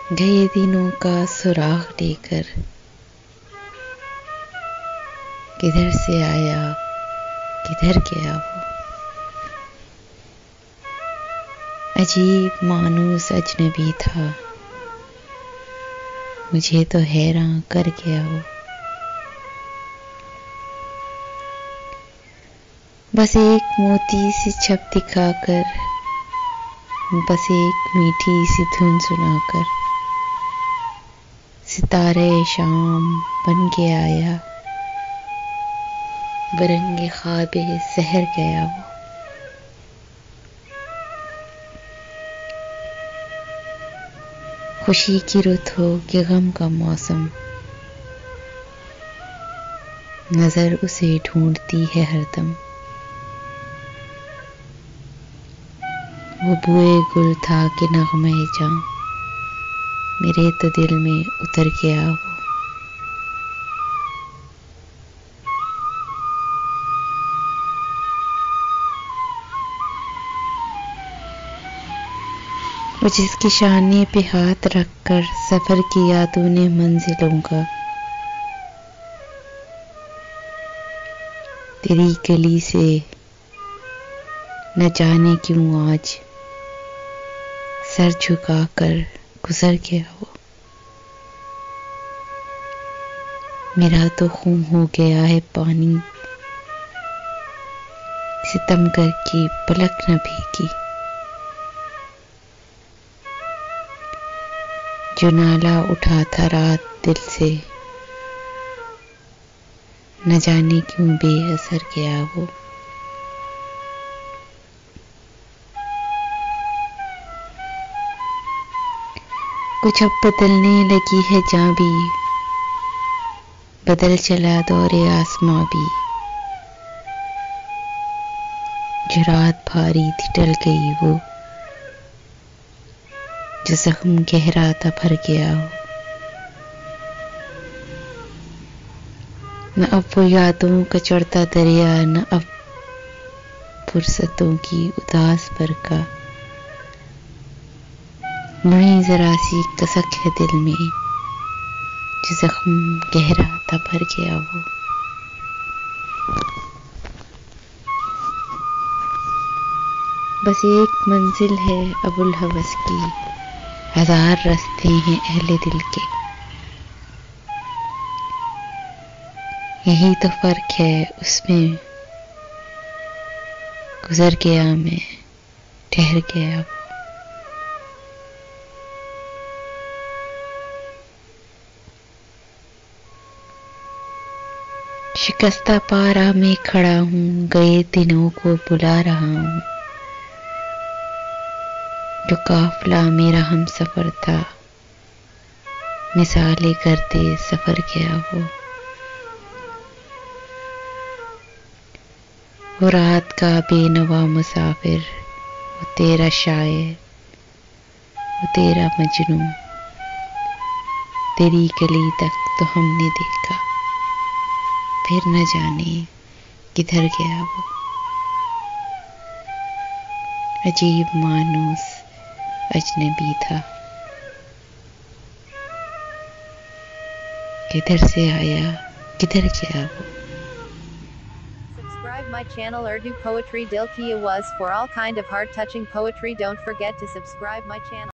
गए दिनों का सुराग लेकर किधर से आया किधर गया वो। अजीब मानूस अजनबी था, मुझे तो हैरान कर गया वो। बस एक मोती सी छप दिखाकर, बस एक मीठी सी धुन सुनाकर, सितारे शाम बन के आया, बरंगे ख्वाबे सहर गया वो। खुशी की रुत हो कि गम का मौसम, नजर उसे ढूंढती है हरदम। वो बुए गुल था कि नगमे जां, मेरे तो दिल में उतर गया वो। वो जिसकी शाने पे हाथ रखकर सफर किया तूने मंजिलों का, तेरी गली से न जाने क्यों आज सर झुकाकर गुजर गया वो। मेरा तो खून हो गया है पानी, सितम करके पलक न भीगी। जो नाला उठा था रात दिल से, न जाने क्यों बेअसर गया वो। कुछ अब बदलने लगी है जहाँ भी, बदल चला दौरे आसमां भी। जो रात भारी थी टल गई वो, जो जख्म गहरा था भर गया हो। न अब वो यादों का चढ़ता दरिया, न अब फुर्सतों की उदास बरखा। वहीं जरा सी कसक है दिल में, जो जख्म गहरा था भर गया वो। बस एक मंजिल है अबुल हवस की, हजार रास्ते हैं अहले दिल के। यही तो फर्क है उसमें, गुजर गया मैं ठहर गया वो। शिकस्ता पारा में खड़ा हूँ, गए दिनों को बुला रहा हूँ। जो काफिला मेरा हम सफर था, मिसाले करते सफर गया वो रात का बेनवा मुसाफिर, वो तेरा शायर, वो तेरा मजनू। तेरी गली तक तो हमने देखा, फिर न जाने किधर गया वो। अजीब मानूस अजनबी था, किधर से आया किधर गया वो। Subscribe my channel Urdu Poetry Dil Ki Awaz for all kind of heart touching poetry. Don't forget to subscribe my channel.